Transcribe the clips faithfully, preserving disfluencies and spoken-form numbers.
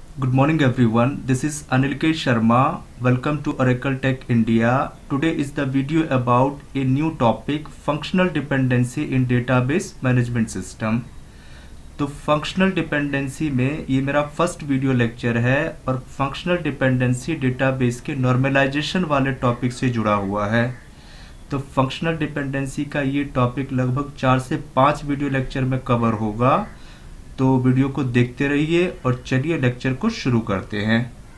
Good morning everyone. This is Anil K. Sharma. Welcome to Oracle Tech India. Today is the video about a new topic, functional dependency in database management system. तो functional dependency में ये मेरा first video lecture है और functional dependency database के normalization वाले topic से जुड़ा हुआ है। तो फंक्शनल डिपेंडेंसी का ये टॉपिक लगभग चार से पाँच वीडियो लेक्चर में कवर होगा। तो वीडियो को देखते रहिए और चलिए लेक्चर को शुरू करते हैं।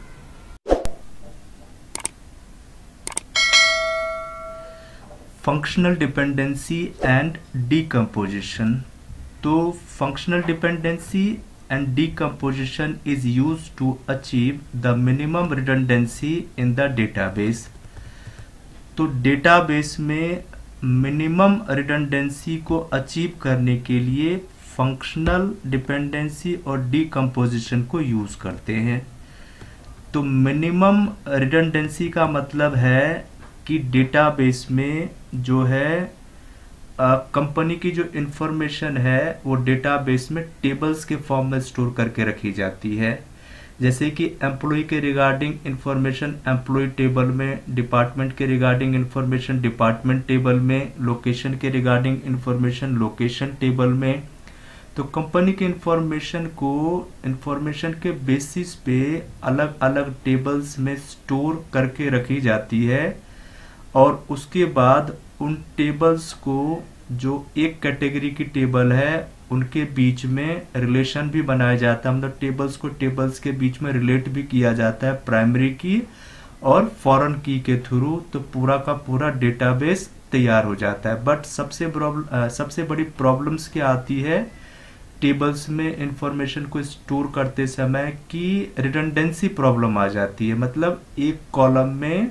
Functional dependency and decomposition. तो functional dependency and decomposition is used to achieve the minimum redundancy in the database. तो डेटाबेस में मिनिमम रिडंडेंसी को अचीव करने के लिए फंक्शनल डिपेंडेंसी और डीकम्पोजिशन को यूज करते हैं। तो मिनिमम रिडंडेंसी का मतलब है कि डेटाबेस में जो है कंपनी की जो इंफॉर्मेशन है वो डेटाबेस में टेबल्स के फॉर्म में स्टोर करके रखी जाती है। जैसे कि एम्प्लॉय के रिगार्डिंग इंफॉर्मेशन एम्प्लॉय टेबल में, डिपार्टमेंट के रिगार्डिंग इंफॉर्मेशन डिपार्टमेंट टेबल में, लोकेशन के रिगार्डिंग इंफॉर्मेशन लोकेशन टेबल में। तो कंपनी के इंफॉर्मेशन को इंफॉर्मेशन के बेसिस पे अलग अलग टेबल्स में स्टोर करके रखी जाती है और उसके बाद उन टेबल्स को जो एक कैटेगरी की टेबल है उनके बीच में रिलेशन भी बनाया जाता है। मतलब टेबल्स को टेबल्स के बीच में रिलेट भी किया जाता है प्राइमरी की और फॉरेन की के थ्रू। तो पूरा का पूरा डेटाबेस तैयार हो जाता है। बट सबसे प्रॉब्लम सबसे बड़ी प्रॉब्लम्स क्या आती है टेबल्स में इंफॉर्मेशन को स्टोर करते समय की रिडंडेंसी प्रॉब्लम आ जाती है। मतलब एक कॉलम में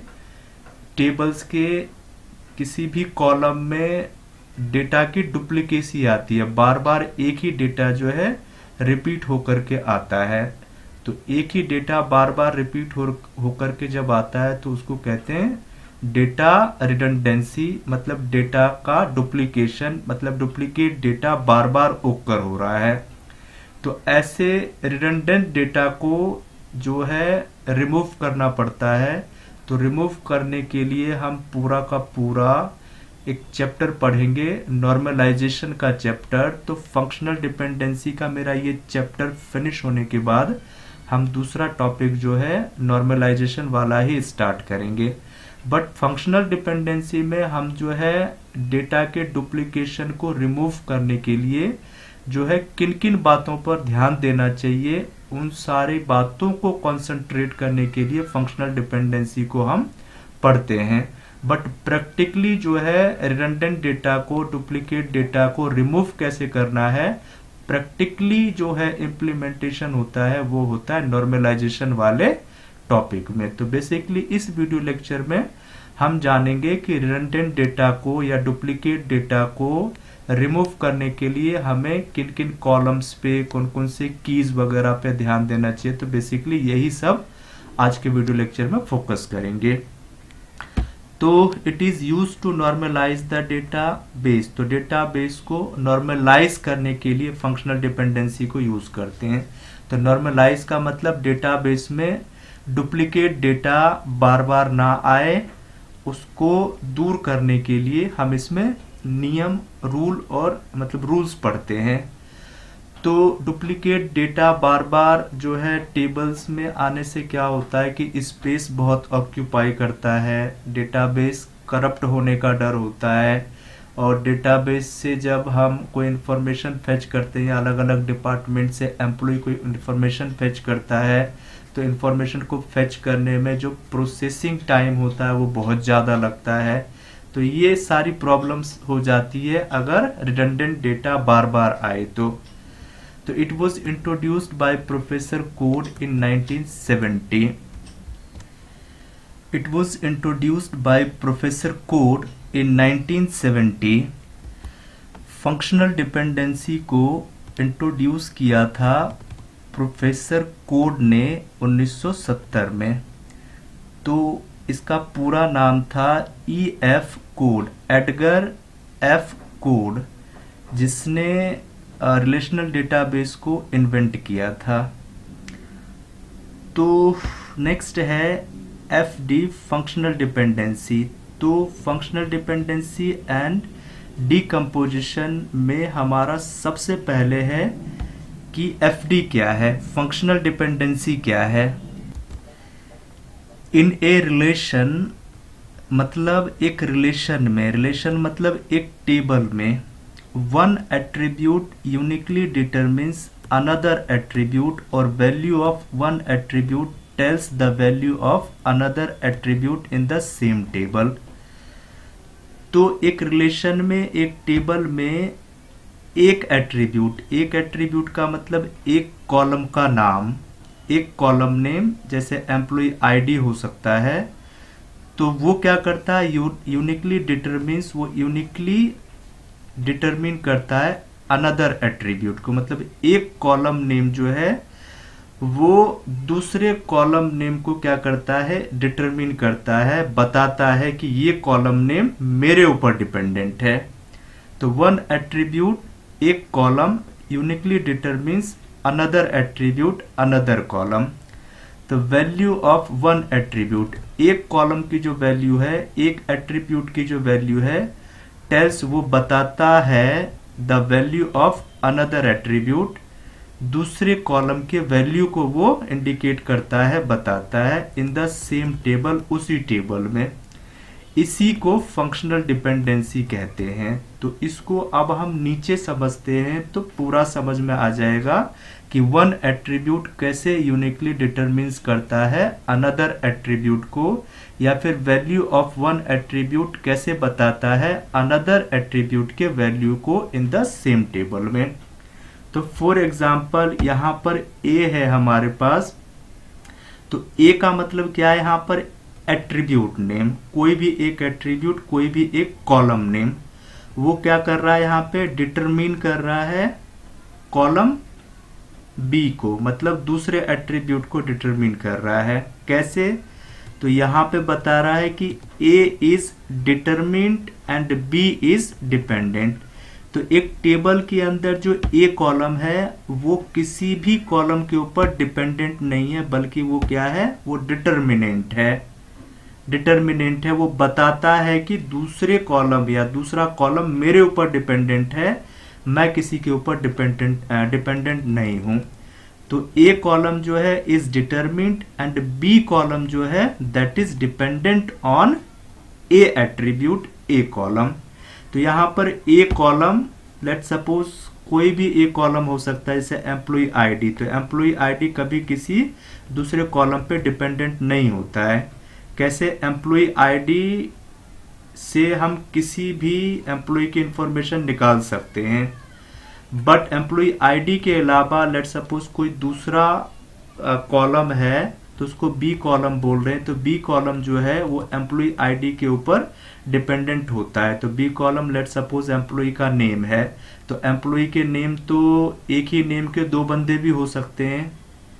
टेबल्स के किसी भी कॉलम में डेटा की डुप्लीकेसी आती है, बार बार एक ही डेटा जो है रिपीट होकर के आता है। तो एक ही डेटा बार बार रिपीट हो होकर के जब आता है तो उसको कहते हैं डेटा रिडंडेंसी। मतलब डेटा का डुप्लीकेशन, मतलब डुप्लीकेट डेटा बार बार ओकर हो रहा है। तो ऐसे रिडंडेंट डेटा को जो है रिमूव करना पड़ता है। तो रिमूव करने के लिए हम पूरा का पूरा एक चैप्टर पढ़ेंगे, नॉर्मलाइजेशन का चैप्टर। तो फंक्शनल डिपेंडेंसी का मेरा ये चैप्टर फिनिश होने के बाद हम दूसरा टॉपिक जो है नॉर्मलाइजेशन वाला ही स्टार्ट करेंगे। बट फंक्शनल डिपेंडेंसी में हम जो है डेटा के डुप्लीकेशन को रिमूव करने के लिए जो है किन किन बातों पर ध्यान देना चाहिए, उन सारी बातों को कंसंट्रेट करने के लिए फंक्शनल डिपेंडेंसी को हम पढ़ते हैं। बट प्रैक्टिकली जो है रिडंडेंट डेटा को, डुप्लीकेट डेटा को रिमूव कैसे करना है, प्रैक्टिकली जो है इम्प्लीमेंटेशन होता है वो होता है नॉर्मलाइजेशन वाले टॉपिक में। तो बेसिकली इस वीडियो लेक्चर में हम जानेंगे कि रिडंडेंट डेटा को या डुप्लीकेट डेटा को रिमूव करने के लिए हमें किन किन कॉलम्स पे, कौन कौन से कीज वगैरह पे ध्यान देना चाहिए। तो बेसिकली यही सब आज के वीडियो लेक्चर में फोकस करेंगे। तो it is use to normalize the database. तो डेटा बेस को नॉर्मलाइज करने के लिए फंक्शनल डिपेंडेंसी को यूज करते हैं। तो नॉर्मलाइज का मतलब डेटा बेस में डुप्लीकेट डेटा बार बार ना आए, उसको दूर करने के लिए हम इसमें नियम, रूल और मतलब रूल्स पढ़ते हैं। तो डुप्लीकेट डेटा बार बार जो है टेबल्स में आने से क्या होता है कि स्पेस बहुत ऑक्यूपाई करता है, डेटाबेस करप्ट होने का डर होता है। और डेटाबेस से जब हम कोई इंफॉर्मेशन फेच करते हैं, अलग अलग डिपार्टमेंट से एम्प्लॉय कोई इंफॉर्मेशन फेच करता है, तो इंफॉर्मेशन को फेच करने में जो प्रोसेसिंग टाइम होता है वो बहुत ज़्यादा लगता है। तो ये सारी प्रॉब्लम्स हो जाती है अगर रिडंडेंट डेटा बार बार आए तो। तो it was introduced by professor Codd in nineteen seventy. It was introduced by professor Codd in nineteen seventy. Functional dependency को इंट्रोड्यूस किया था प्रोफेसर कोड ने उन्नीस सौ सत्तर में। तो इसका पूरा नाम था E F Codd, Edgar F Codd, जिसने रिलेशनल डेटाबेस को इन्वेंट किया था। तो नेक्स्ट है एफ डी फंक्शनल डिपेंडेंसी। तो फंक्शनल डिपेंडेंसी एंड डीकम्पोजिशन में हमारा सबसे पहले है कि एफ डी क्या है, फंक्शनल डिपेंडेंसी क्या है। इन ए रिलेशन मतलब एक रिलेशन में, रिलेशन मतलब एक टेबल में, one attribute uniquely determines another attribute और value of one attribute tells the value of another attribute in the same table. तो एक रिलेशन में, एक टेबल में एक एट्रीब्यूट, एक एट्रीब्यूट का मतलब एक कॉलम का नाम, एक कॉलम नेम, जैसे एम्प्लॉय आईडी हो सकता है, तो वो क्या करता है, यू, यूनिकली डिटरमिन्स, वो यूनिकली डिटरमिन करता है अनदर एट्रीब्यूट को। मतलब एक कॉलम नेम जो है वो दूसरे कॉलम नेम को क्या करता है, डिटरमिन करता है, बताता है कि ये कॉलम नेम मेरे ऊपर डिपेंडेंट है। तो वन एट्रीब्यूट एक column uniquely determines another attribute another column. तो वैल्यू ऑफ वन एट्रीब्यूट, एक कॉलम की जो वैल्यू है, एक एट्रीब्यूट की जो वैल्यू है, टेल्स वो बताता है the value of another attribute, दूसरे कॉलम के वैल्यू को वो इंडिकेट करता है, बताता है इन द सेम टेबल, उसी टेबल में। इसी को फंक्शनल डिपेंडेंसी कहते हैं। तो इसको अब हम नीचे समझते हैं तो पूरा समझ में आ जाएगा कि वन एट्रीब्यूट कैसे यूनिकली डिटरमिन्स करता है अनदर एट्रीब्यूट को, या फिर वैल्यू ऑफ वन एट्रीब्यूट कैसे बताता है अनदर एट्रीब्यूट के वैल्यू को इन द सेम टेबल में। तो फॉर एग्जाम्पल यहाँ पर ए है हमारे पास, तो ए का मतलब क्या है, यहाँ पर एट्रीब्यूट नेम, कोई भी एक एट्रीब्यूट, कोई भी एक कॉलम नेम, वो क्या कर रहा है, यहाँ पे डिटरमिन कर रहा है कॉलम बी को, मतलब दूसरे एट्रीब्यूट को डिटरमिन कर रहा है। कैसे, तो यहाँ पे बता रहा है कि A is determined and B is dependent. तो एक टेबल के अंदर जो ए कॉलम है वो किसी भी कॉलम के ऊपर डिपेंडेंट नहीं है, बल्कि वो क्या है, वो डिटरमिनेंट है। डिटरमिनेंट है, वो बताता है कि दूसरे कॉलम या दूसरा कॉलम मेरे ऊपर डिपेंडेंट है, मैं किसी के ऊपर डिपेंडेंट डिपेंडेंट नहीं हूं। तो ए कॉलम जो है is determined and B column जो है that is dependent on A attribute A column. तो यहाँ पर ए कॉलम, लेट सपोज कोई भी ए कॉलम हो सकता है, जैसे एम्प्लॉय आईडी। तो एम्प्लॉय आईडी कभी किसी दूसरे कॉलम पे डिपेंडेंट नहीं होता है। कैसे, एम्प्लॉय आईडी से हम किसी भी एम्प्लॉय की इंफॉर्मेशन निकाल सकते हैं, बट एम्प्लॉय आईडी के अलावा लेट सपोज कोई दूसरा कॉलम है तो उसको बी कॉलम बोल रहे हैं, तो बी कॉलम जो है वो एम्प्लॉय आईडी के ऊपर डिपेंडेंट होता है। तो B column let suppose employee का नेम है, तो एम्प्लॉय के नेम तो एक ही नेम के दो बंदे भी हो सकते हैं,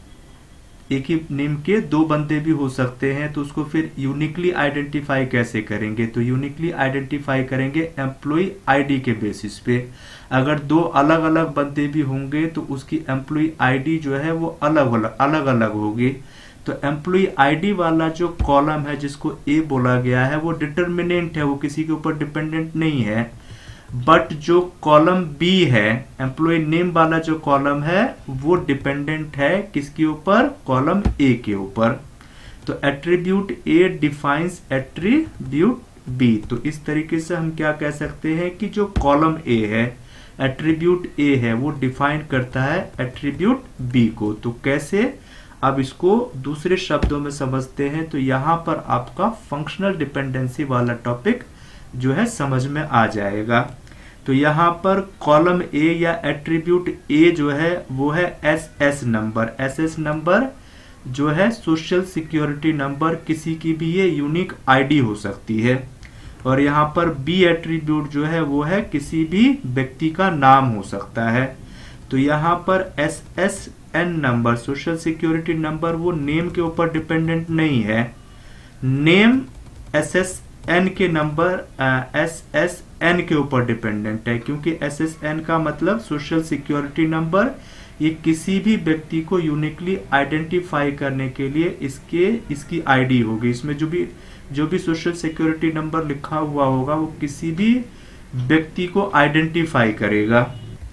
एक ही नेम के दो बंदे भी हो सकते हैं। तो उसको फिर यूनिकली आइडेंटिफाई कैसे करेंगे, तो यूनिकली आइडेंटिफाई करेंगे एम्प्लॉय आईडी के बेसिस पे। अगर दो अलग अलग बंदे भी होंगे तो उसकी एम्प्लॉय आईडी जो है वो अलग अलग अलग अलग होगी। तो एम्प्लॉय आईडी वाला जो कॉलम है जिसको ए बोला गया है वो डिटरमिनेंट है, वो किसी के ऊपर डिपेंडेंट नहीं है। बट जो कॉलम बी है, एम्प्लॉय नेम वाला जो कॉलम है वो डिपेंडेंट है किसके ऊपर, कॉलम ए के ऊपर। तो attribute A defines attribute B. तो इस तरीके से हम क्या कह सकते हैं कि जो कॉलम ए है, एट्रीब्यूट ए है, वो डिफाइन करता है एट्रीब्यूट बी को। तो कैसे, अब इसको दूसरे शब्दों में समझते हैं। तो यहाँ पर आपका फंक्शनल डिपेंडेंसी वाला टॉपिक जो है समझ में आ जाएगा। तो यहाँ पर कॉलम ए या एट्रीब्यूट ए जो है वो है S S number. S S number जो है सोशल सिक्योरिटी नंबर, किसी की भी ये यूनिक आईडी हो सकती है। और यहाँ पर बी एट्रीब्यूट जो है वो है किसी भी व्यक्ति का नाम हो सकता है। तो यहाँ पर S S N number, social security number, वो नेम के ऊपर डिपेंडेंट नहीं है। नेम एस एस एन के नंबर एस एस एन के ऊपर डिपेंडेंट है, क्योंकि एस एस एन का मतलब सोशल सिक्योरिटी नंबर ये किसी भी व्यक्ति को यूनिकली आइडेंटिफाई करने के लिए इसके इसकी आईडी होगी। इसमें जो भी जो भी सोशल सिक्योरिटी नंबर लिखा हुआ होगा वो किसी भी व्यक्ति को आइडेंटिफाई करेगा।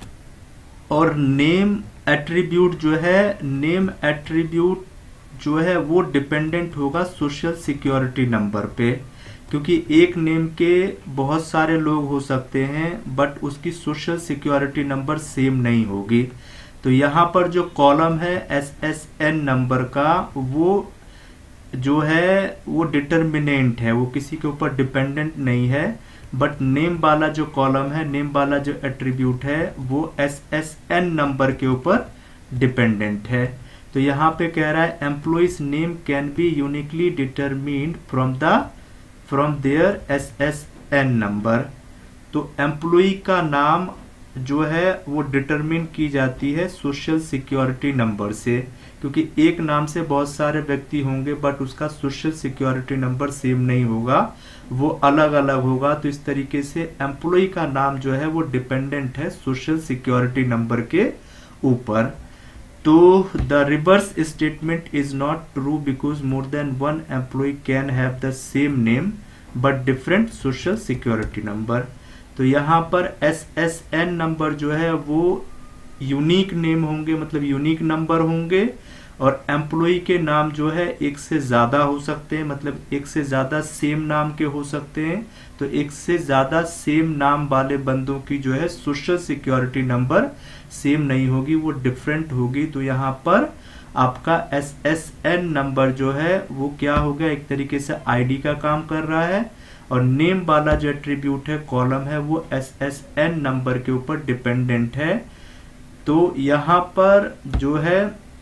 और नेम एट्रीब्यूट जो है नेम एट्रीब्यूट जो है वो डिपेंडेंट होगा सोशल सिक्योरिटी नंबर पे, क्योंकि एक नेम के बहुत सारे लोग हो सकते हैं बट उसकी सोशल सिक्योरिटी नंबर सेम नहीं होगी। तो यहाँ पर जो कॉलम है एस एस एन नंबर का वो जो है वो डिटर्मिनेंट है, वो किसी के ऊपर डिपेंडेंट नहीं है। बट नेम वाला जो कॉलम है, नेम वाला जो एट्रीब्यूट है वो एस एस एन नंबर के ऊपर डिपेंडेंट है। तो यहाँ पे कह रहा है employee's name can be uniquely determined from the from their S S N number. तो एम्प्लॉय का नाम जो है वो डिटरमिन की जाती है सोशल सिक्योरिटी नंबर से, क्योंकि एक नाम से बहुत सारे व्यक्ति होंगे बट उसका सोशल सिक्योरिटी नंबर सेम नहीं होगा, वो अलग अलग होगा। तो इस तरीके से एम्प्लॉय का नाम जो है वो डिपेंडेंट है सोशल सिक्योरिटी नंबर के ऊपर। तो the reverse statement is not true because more than one employee can have the same name but different social security number. तो यहाँ पर एस एस एन नंबर जो है वो यूनिक नेम होंगे, मतलब यूनिक नंबर होंगे। और एम्प्लॉय के नाम जो है एक से ज्यादा हो सकते हैं, मतलब एक से ज्यादा सेम नाम के हो सकते हैं। तो एक से ज्यादा सेम नाम वाले बंदों की जो है सोशल सिक्योरिटी नंबर सेम नहीं होगी, वो डिफरेंट होगी। तो यहाँ पर आपका एस एस एन नंबर जो है वो क्या हो गया, एक तरीके से आईडी का काम कर रहा है। और नेम वाला जो एट्रीब्यूट है, कॉलम है, वो एस एस एन नंबर के ऊपर डिपेंडेंट है। तो यहाँ पर जो है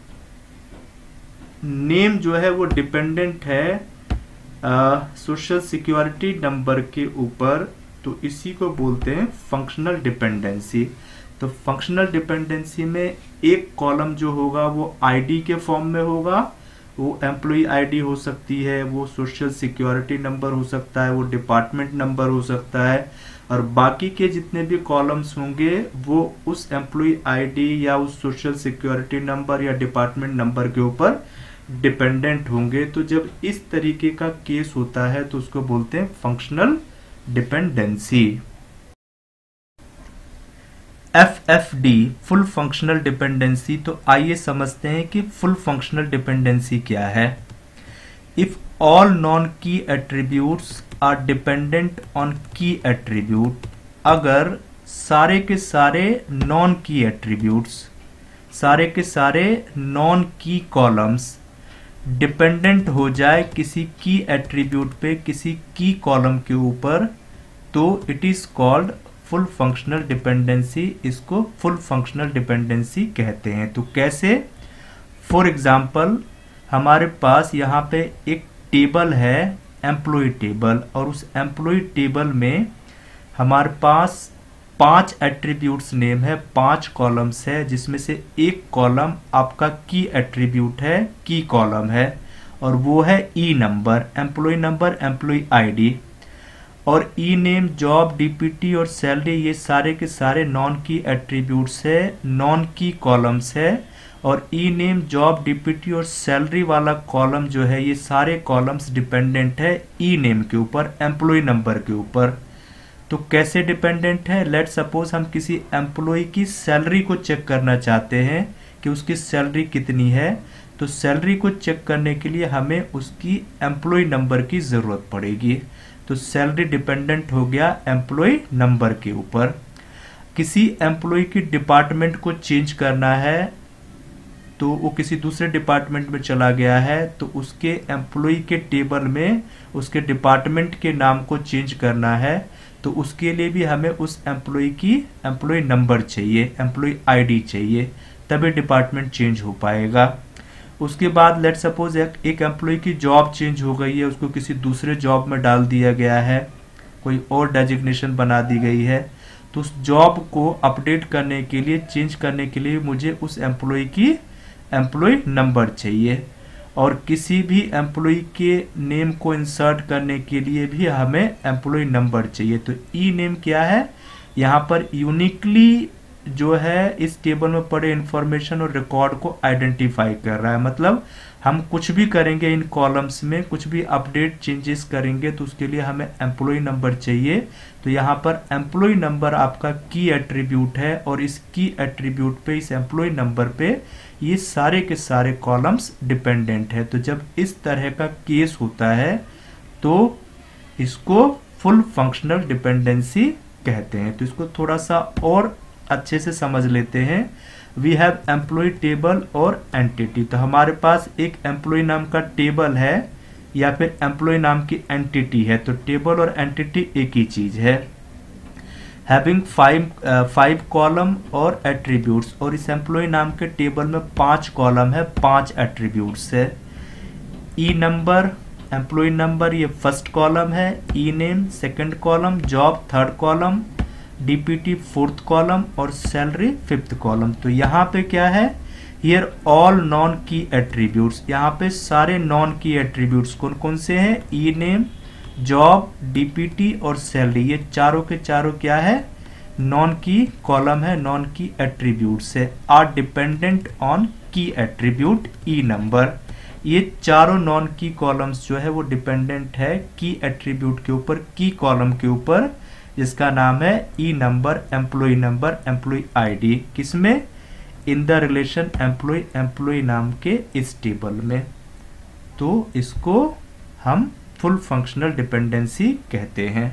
नेम जो है वो डिपेंडेंट है सोशल सिक्योरिटी नंबर के ऊपर। तो इसी को बोलते हैं फंक्शनल डिपेंडेंसी। तो फंक्शनल डिपेंडेंसी में एक कॉलम जो होगा वो आईडी के फॉर्म में होगा, वो एम्प्लॉय आईडी हो सकती है, वो सोशल सिक्योरिटी नंबर हो सकता है, वो डिपार्टमेंट नंबर हो सकता है। और बाकी के जितने भी कॉलम्स होंगे वो उस एम्प्लॉय आईडी या उस सोशल सिक्योरिटी नंबर या डिपार्टमेंट नंबर के ऊपर डिपेंडेंट होंगे। तो जब इस तरीके का केस होता है तो उसको बोलते हैं functional dependency. F F D full functional dependency. तो आइए समझते हैं कि फुल फंक्शनल डिपेंडेंसी क्या है। If all non key attributes are dependent on key attribute, अगर सारे के सारे नॉन की एट्रीब्यूट्स, सारे के सारे नॉन की कॉलम्स डिपेंडेंट हो जाए किसी की एट्रीब्यूट पे, किसी की कॉलम के ऊपर, तो it is called full functional dependency. इसको फुल फंक्शनल डिपेंडेंसी कहते हैं। तो कैसे? फॉर एग्जाम्पल हमारे पास यहाँ पे एक टेबल है, एम्प्लॉय टेबल, और उस एम्प्लॉय टेबल में हमारे पास पांच एट्रीब्यूट्स नेम है, पांच कॉलम्स है, जिसमें से एक कॉलम आपका की एट्रीब्यूट है, की कॉलम है, और वो है E number, employee number, employee ID. और ई नेम, जॉब, डीपीटी और सैलरी ये सारे के सारे नॉन की एट्रीब्यूट्स है, नॉन की कॉलम्स है। और ई नेम, जॉब, डीपीटी और सैलरी वाला कॉलम जो है ये सारे कॉलम्स डिपेंडेंट है ई नेम के ऊपर, एम्प्लॉय नंबर के ऊपर। तो कैसे डिपेंडेंट है? लेट सपोज हम किसी एम्प्लॉय की सैलरी को चेक करना चाहते हैं कि उसकी सैलरी कितनी है। तो सैलरी को चेक करने के लिए हमें उसकी एम्प्लॉय नंबर की जरूरत पड़ेगी। तो सैलरी डिपेंडेंट हो गया एम्प्लॉय नंबर के ऊपर। किसी एम्प्लॉय की डिपार्टमेंट को चेंज करना है, तो वो किसी दूसरे डिपार्टमेंट में चला गया है, तो उसके एम्प्लॉय के टेबल में उसके डिपार्टमेंट के नाम को चेंज करना है। तो उसके लिए भी हमें उस एम्प्लॉय की एम्प्लॉय नंबर चाहिए, एम्प्लॉय आईडी चाहिए, तभी डिपार्टमेंट चेंज हो पाएगा। उसके बाद लेट सपोज एक एम्प्लॉय की जॉब चेंज हो गई है, उसको किसी दूसरे जॉब में डाल दिया गया है, कोई और डेजिग्नेशन बना दी गई है। तो उस जॉब को अपडेट करने के लिए, चेंज करने के लिए मुझे उस एम्प्लॉय की एम्प्लॉय नंबर चाहिए। और किसी भी एम्प्लॉय के नेम को इंसर्ट करने के लिए भी हमें एम्प्लॉय नंबर चाहिए। तो ई नेम क्या है? यहाँ पर यूनिकली जो है इस टेबल में पड़े इंफॉर्मेशन और रिकॉर्ड को आइडेंटिफाई कर रहा है। मतलब हम कुछ भी करेंगे इन कॉलम्स में, कुछ भी अपडेट चेंजेस करेंगे तो उसके लिए हमें एम्प्लॉय नंबर चाहिए। तो यहाँ पर एम्प्लॉय नंबर आपका की एट्रीब्यूट है और इस की एट्रीब्यूट पे, इस एम्प्लॉय नंबर पे ये सारे के सारे कॉलम्स डिपेंडेंट है। तो जब इस तरह का केस होता है तो इसको फुल फंक्शनल डिपेंडेंसी कहते हैं। तो इसको थोड़ा सा और अच्छे से समझ लेते हैं। वी हैव एम्प्लॉय टेबल और एंटिटी। तो हमारे पास एक एम्प्लॉय नाम का टेबल है या फिर एम्प्लॉय नाम की एंटिटी है। तो टेबल और एंटिटी एक ही चीज है। हैविंग फाइव फाइव कॉलम और एट्रीब्यूट्स, और इस एम्प्लॉय नाम के टेबल में पांच कॉलम है, पांच एट्रीब्यूट्स है। ई नंबर, एम्प्लॉय नंबर ये फर्स्ट कॉलम है, E name second column, job third column, DPT fourth column और सैलरी फिफ्थ कॉलम। तो यहाँ पे क्या है, here all non key attributes. यहाँ पे सारे नॉन की एट्रीब्यूट्स कौन कौन से हैं, ई नेम, जॉब, डीपीटी और सैलरी, ये चारों के चारों क्या है, नॉन की कॉलम है, नॉन की एट्रीब्यूट्स है। Are dependent on key attribute E number. ये चारों नॉन की कॉलम्स जो है वो डिपेंडेंट है की एट्रीब्यूट के ऊपर, की कॉलम के ऊपर, जिसका नाम है E number, employee number, employee ID. किसमें, in the relation employee, employee नाम के इस टेबल में। तो इसको हम फुल फंक्शनल डिपेंडेंसी कहते हैं।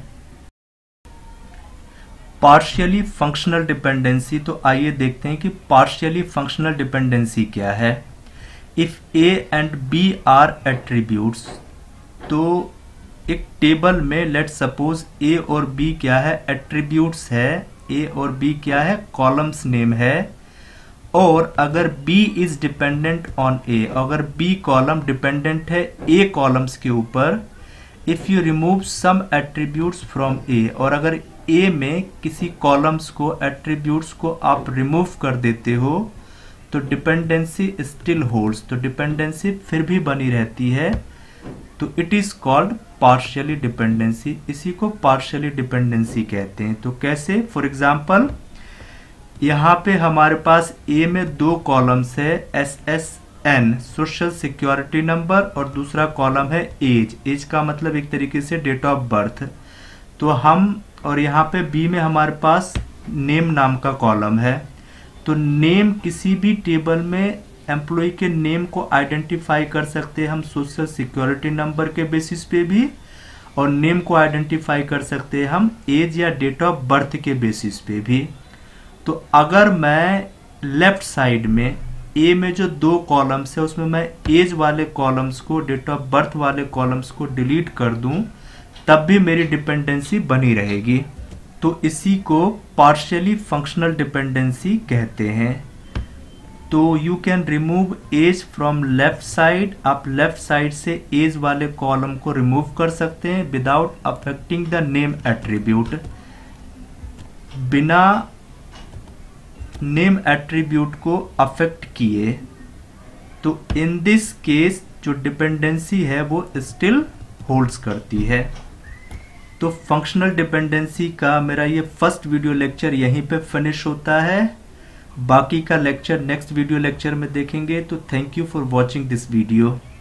पार्शियली फंक्शनल डिपेंडेंसी, तो आइए देखते हैं कि पार्शियली फंक्शनल डिपेंडेंसी क्या है। If A and B are attributes, तो एक टेबल में लेट सपोज ए और बी क्या है, एट्रीब्यूट्स है। ए और बी क्या है, कॉलम्स नेम है। और अगर B is dependent on A, अगर बी कॉलम डिपेंडेंट है ए कॉलम्स के ऊपर, if you remove some attributes from A, और अगर ए में किसी कॉलम्स को, एट्रीब्यूट्स को आप रिमूव कर देते हो तो डिपेंडेंसी स्टिल होल्ड्स। तो डिपेंडेंसी फिर भी बनी रहती है। तो it is called partially dependency. इसी को पार्शियली डिपेंडेंसी कहते हैं। तो कैसे, फॉर एग्जांपल यहाँ पे हमारे पास ए में दो कॉलम्स है, S S N social security number, और दूसरा कॉलम है एज। एज का मतलब एक तरीके से डेट ऑफ बर्थ। तो हम, और यहाँ पे बी में हमारे पास नेम नाम का कॉलम है। तो नेम, किसी भी टेबल में एम्प्लॉय के नेम को आइडेंटिफाई कर सकते हैं हम सोशल सिक्योरिटी नंबर के बेसिस पे भी, और नेम को आइडेंटिफाई कर सकते हैं हम एज या डेट ऑफ बर्थ के बेसिस पे भी। तो अगर मैं लेफ्ट साइड में ए में जो दो कॉलम्स है उसमें मैं एज वाले कॉलम्स को, डेट ऑफ बर्थ वाले कॉलम्स को डिलीट कर दूं, तब भी मेरी डिपेंडेंसी बनी रहेगी। तो इसी को पार्शियली फंक्शनल डिपेंडेंसी कहते हैं। तो you can remove age from left side, आप लेफ्ट साइड से एज वाले कॉलम को रिमूव कर सकते हैं without affecting the name attribute, बिना नेम एट्रीब्यूट को अफेक्ट किए। तो इन दिस केस जो डिपेंडेंसी है वो स्टिल होल्ड्स करती है। तो फंक्शनल डिपेंडेंसी का मेरा ये फर्स्ट वीडियो लेक्चर यहीं पे फिनिश होता है। बाकी का लेक्चर नेक्स्ट वीडियो लेक्चर में देखेंगे। तो thank you for watching this video.